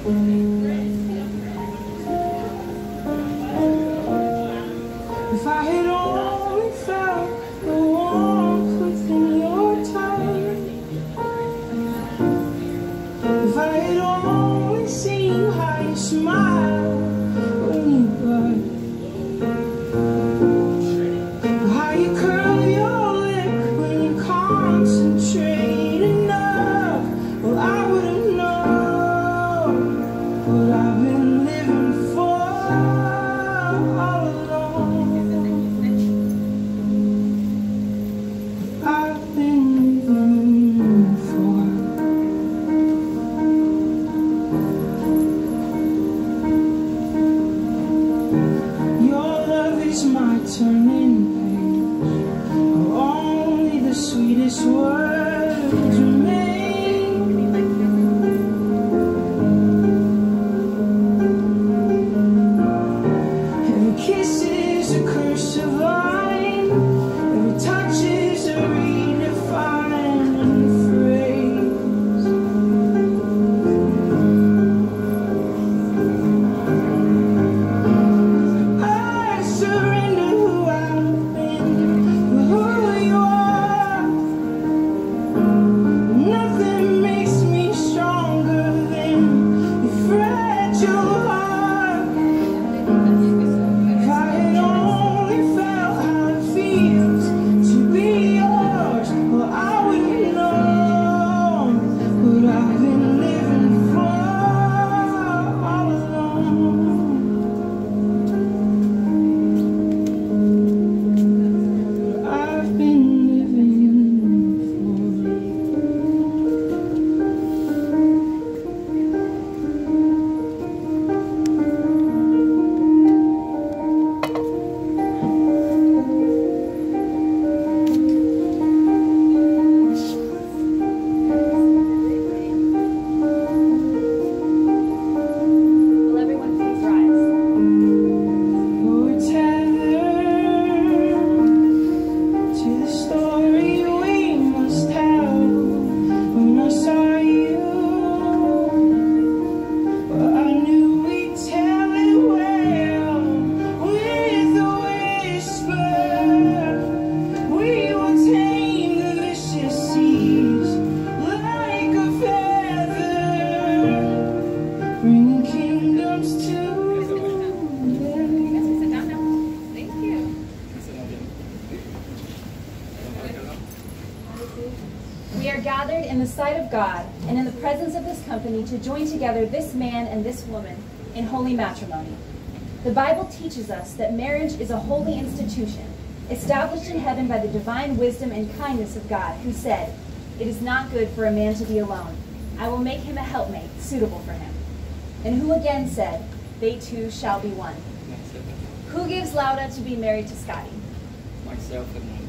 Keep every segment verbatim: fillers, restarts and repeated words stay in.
If I had only felt the warmth within your touch, if I had only seen how you smile when you blush, how you curl your lip when you concentrate enough, well I would have known what I've been living for all along. I've been living for. Your love is my turning page. Only the sweetest words remain. Every kiss is a cursive line. Every touch is a redefined phrase. I surrender who I've been, who you are. Nothing makes me stronger than your fragile heart. If I had only felt how it feels to be yours, well I would have known what I've been living for all along. I've been living Will everyone please rise? We're tethered to the story we must tell. When I saw you, well, I knew we'd tell it well. With a whisper, we will tame the vicious seas like a feather, bringing kingdoms to Sit down now. Thank you. We are gathered in the sight of God and in the presence of this company to join together this man and this woman in holy matrimony. The Bible teaches us that marriage is a holy institution, established in heaven by the divine wisdom and kindness of God, who said, "It is not good for a man to be alone. I will make him a helpmate suitable for him." And who again said, "They two shall be one." Who gives Lauda to be married to Scotty? Myself and Monte.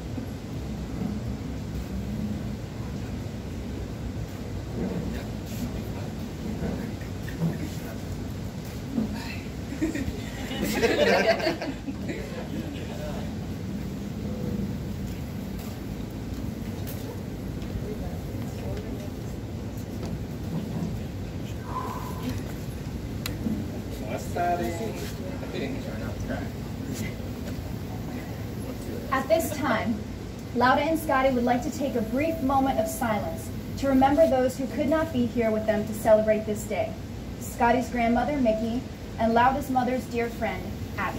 At this time, Lauda and Scotty would like to take a brief moment of silence to remember those who could not be here with them to celebrate this day. Scotty's grandmother, Mickey, and Lauda's mother's dear friend, Abby.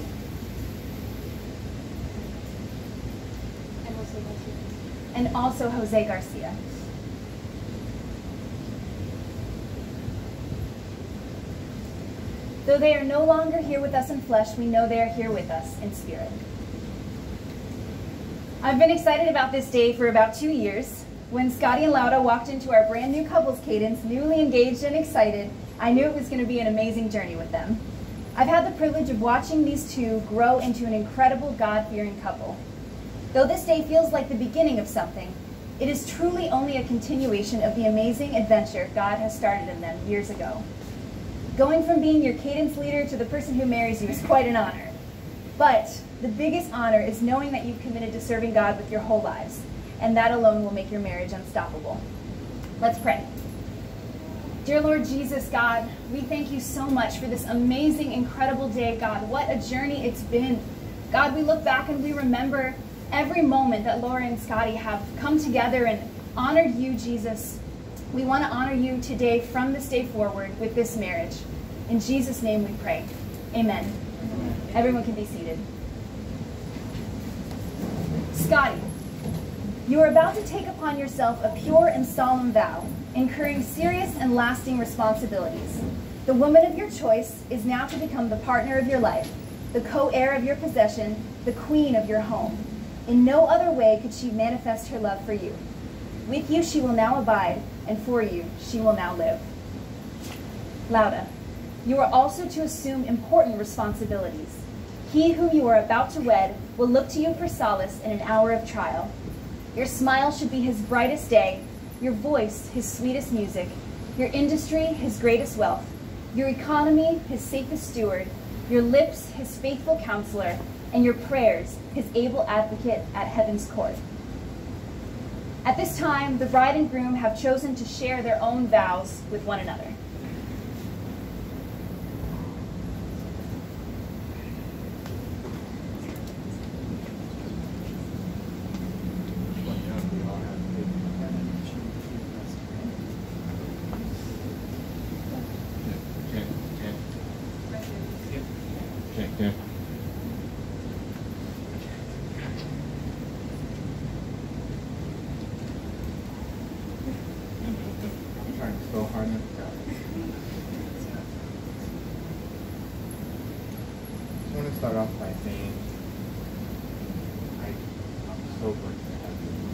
And also Jose Garcia. Though they are no longer here with us in flesh, we know they are here with us in spirit. I've been excited about this day for about two years. When Scotty and Lauda walked into our brand new couples cadence, newly engaged and excited, I knew it was going to be an amazing journey with them. I've had the privilege of watching these two grow into an incredible God-fearing couple. Though this day feels like the beginning of something, it is truly only a continuation of the amazing adventure God has started in them years ago. Going from being your cadence leader to the person who marries you is quite an honor. But the biggest honor is knowing that you've committed to serving God with your whole lives, and that alone will make your marriage unstoppable. Let's pray. Dear Lord Jesus, God, we thank you so much for this amazing, incredible day, God. What a journey it's been. God, we look back and we remember every moment that Laura and Scotty have come together and honored you, Jesus. We want to honor you today from this day forward with this marriage. In Jesus' name we pray. Amen. Amen. Everyone can be seated. Scotty, you are about to take upon yourself a pure and solemn vow, incurring serious and lasting responsibilities. The woman of your choice is now to become the partner of your life, the co-heir of your possession, the queen of your home. In no other way could she manifest her love for you. With you she will now abide, and for you she will now live. Lauda, you are also to assume important responsibilities. He whom you are about to wed will look to you for solace in an hour of trial. Your smile should be his brightest day, your voice his sweetest music, your industry his greatest wealth, your economy his safest steward, your lips his faithful counselor, and your prayers his able advocate at heaven's court. At this time, the bride and groom have chosen to share their own vows with one another. Start off by saying I, I'm so blessed to have you.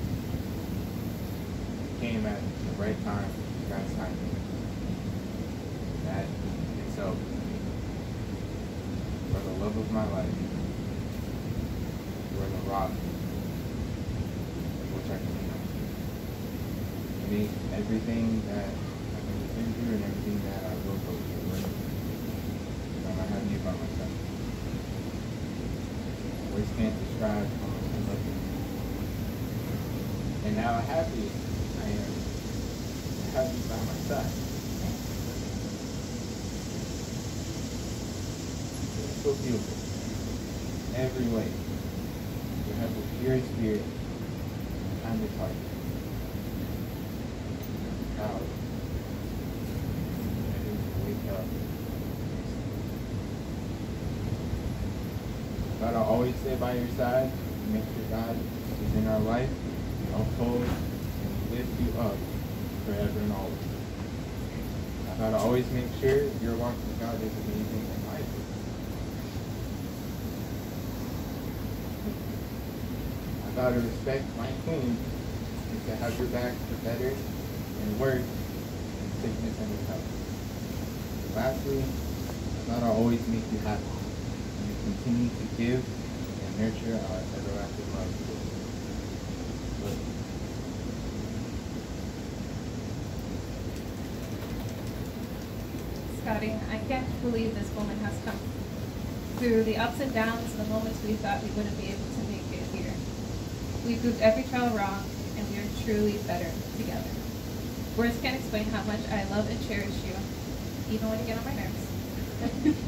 You came at the right time, God's timing. That itself, you are the love of my life. You are the rock which I can lean on. You make everything that I've been through and everything that I will go through worth it. I'm not having you by myself. Words can't describe how much I love you. And now how happy I am to have you by my side. You're so beautiful. Every way. You have a pure spirit and kind of heart. Proud. Ready to wake up. God, I'll always stay by your side and make sure God is in our life, uphold and lift you up forever and always. God, I'll always make sure your walk with God is amazing in life. I gotta respect my queen is to have your back for better and worse and sickness and health. Lastly, God, I'll always make you happy. Continue to give and nurture our everlasting love. Look. Scotty, I can't believe this moment has come. Through the ups and downs and the moments we thought we wouldn't be able to make it here. We proved every trial wrong, and we are truly better together. Words can't explain how much I love and cherish you, even when you get on my nerves.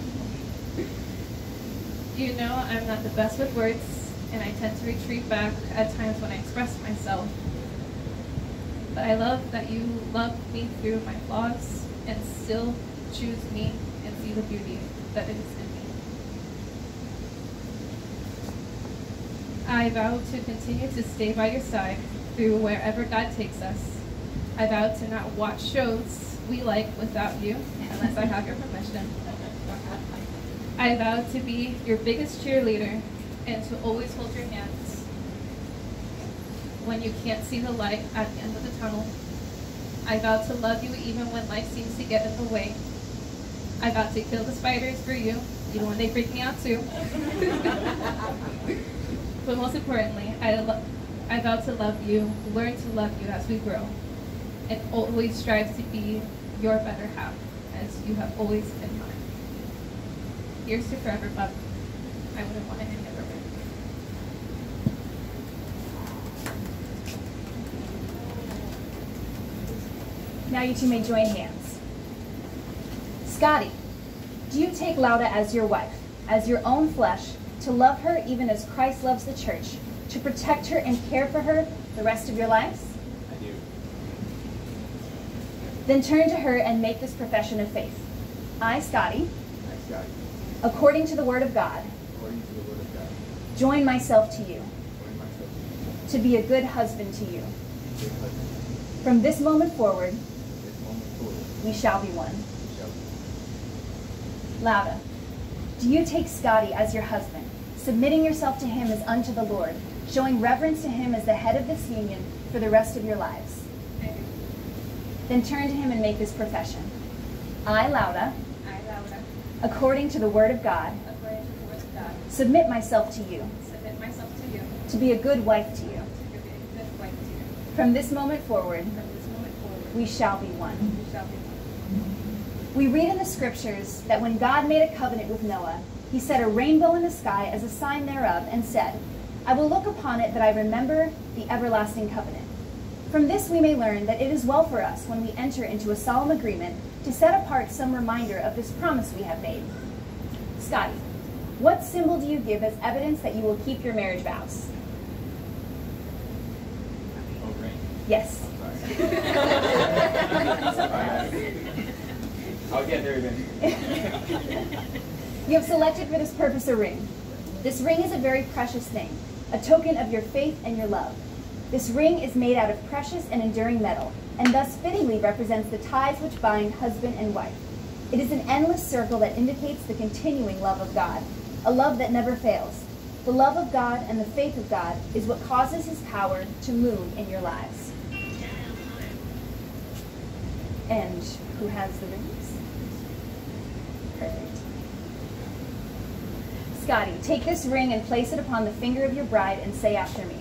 You know I'm not the best with words, and I tend to retreat back at times when I express myself. But I love that you love me through my flaws and still choose me and see the beauty that is in me. I vow to continue to stay by your side through wherever God takes us. I vow to not watch shows we like without you, unless I have your permission. I vow to be your biggest cheerleader and to always hold your hands when you can't see the light at the end of the tunnel. I vow to love you even when life seems to get in the way. I vow to kill the spiders for you, even when they freak me out too. But most importantly, I, lo I vow to love you, learn to love you as we grow, and always strive to be your better half, as you have always been mine. Here's to forever, love. I wouldn't want it any other way. Now you two may join hands. Scotty, do you take Lauda as your wife, as your own flesh, to love her even as Christ loves the church, to protect her and care for her the rest of your lives? I do. Then turn to her and make this profession of faith. I, Scotty, I, Scotty, according to the word of God, according to the word of God, join myself to you, join myself to you, to be a good husband to you. good husband. From this moment forward, From this moment forward, we shall be one. we shall be. Lauda, do you take Scotty as your husband, submitting yourself to him as unto the Lord, showing reverence to him as the head of this union for the rest of your lives? I do. Then turn to him and make this profession. I, Lauda, I, Laura, according to the word of God, according to the word of God, submit myself to you, submit myself to you, to be a good wife to you. to be a good wife to you. From this moment forward, From this moment forward, we shall be one. we shall be one. We read in the scriptures that when God made a covenant with Noah, he set a rainbow in the sky as a sign thereof and said, I will look upon it that I remember the everlasting covenant. From this we may learn that it is well for us when we enter into a solemn agreement to set apart some reminder of this promise we have made. Scotty, what symbol do you give as evidence that you will keep your marriage vows? Oh, rain. Yes. Sorry. I'll get there eventually. You have selected for this purpose a ring. This ring is a very precious thing, a token of your faith and your love. This ring is made out of precious and enduring metal, and thus fittingly represents the ties which bind husband and wife. It is an endless circle that indicates the continuing love of God, a love that never fails. The love of God and the faith of God is what causes his power to move in your lives. And who has the rings? Perfect. Scotty, take this ring and place it upon the finger of your bride and say after me.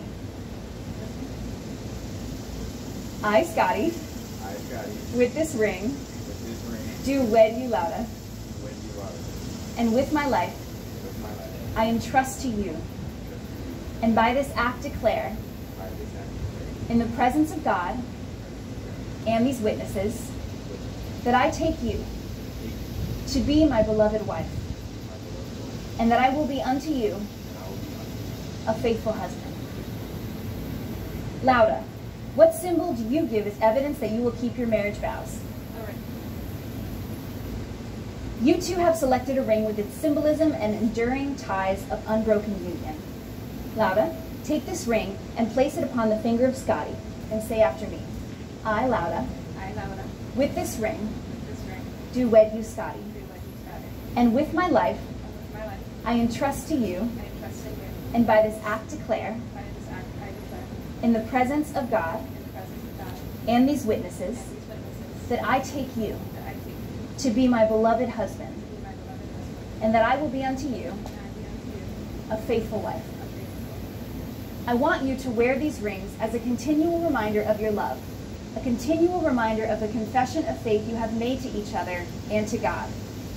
I, Scotty, I, Scotty, with this ring, with this ring, do wed you, Lauda, wed you, Laura, and with my life, with my life, I entrust to you, and by this act declare, by this act of in the presence of God and these witnesses, faith, that I take you take to be my beloved wife, my beloved Lord, and that I will be unto you and I will be unto you a faithful husband. Lauda, what symbol do you give as evidence that you will keep your marriage vows? All right. You two have selected a ring with its symbolism and enduring ties of unbroken union. Lauda, take this ring and place it upon the finger of Scotty and say after me. I, Lauda, I, Laura, with this ring, this ring, do wed you, Scotty, do what you started. and with my life, And with my life, I entrust to you, I entrust in you. and by this act declare, By this act, I declare, in the presence of God in the presence of God and these witnesses, and these witnesses, that I take you that I take you to be my beloved husband, to be my beloved husband, and that I will be unto you and I be unto you a faithful wife. a faithful. I want you to wear these rings as a continual reminder of your love, a continual reminder of the confession of faith you have made to each other and to God.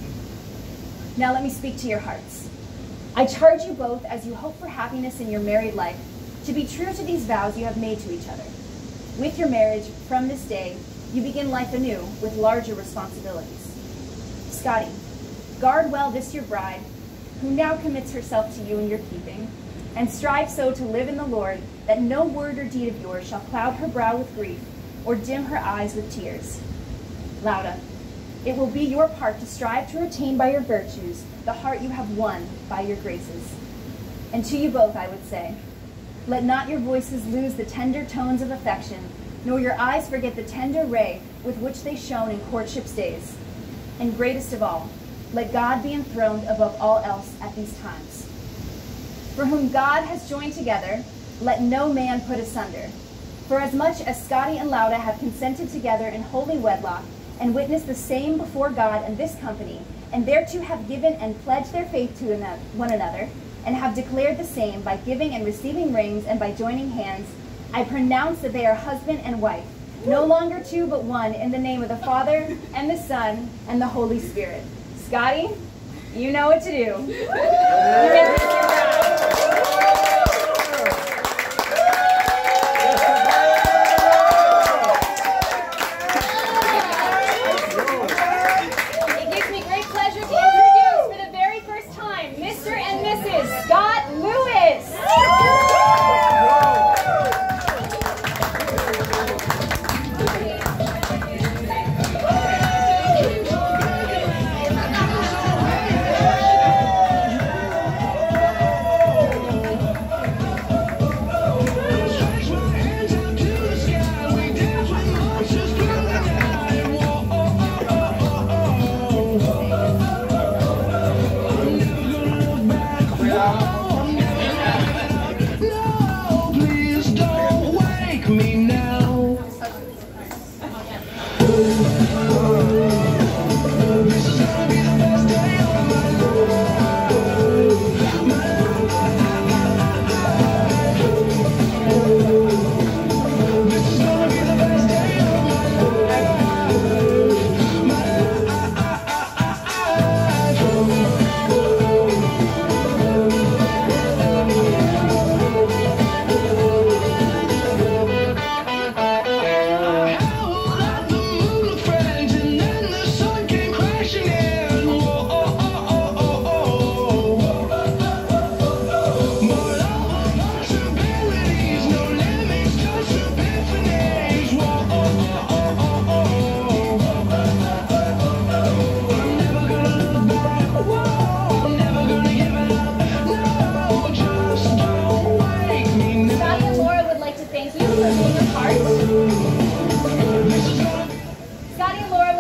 Now let me speak to your hearts. I charge you both, as you hope for happiness in your married life, to be true to these vows you have made to each other. With your marriage, from this day, you begin life anew with larger responsibilities. Scotty, guard well this your bride, who now commits herself to you in your keeping, and strive so to live in the Lord that no word or deed of yours shall cloud her brow with grief or dim her eyes with tears. Lauda, it will be your part to strive to retain by your virtues the heart you have won by your graces. And to you both I would say, let not your voices lose the tender tones of affection, nor your eyes forget the tender ray with which they shone in courtship's days. And greatest of all, let God be enthroned above all else at these times. For whom God has joined together, let no man put asunder. For as much as Scotty and Lauda have consented together in holy wedlock, and witnessed the same before God and this company, and thereto have given and pledged their faith to one another, and have declared the same by giving and receiving rings and by joining hands, I pronounce that they are husband and wife, no longer two but one, in the name of the Father and the Son and the Holy Spirit. Scotty, you know what to do. You may bring your bride.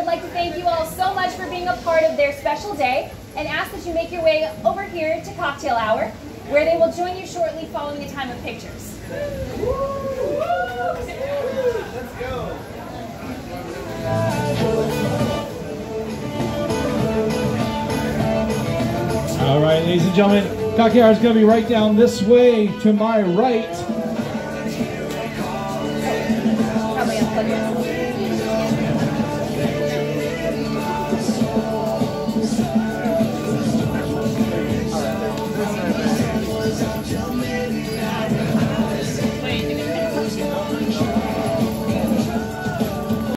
like to thank you all so much for being a part of their special day and ask that you make your way over here to cocktail hour, where they will join you shortly following a time of pictures. Let's go. All right, ladies and gentlemen, cocktail hour is going to be right down this way to my right. Probably unplug it.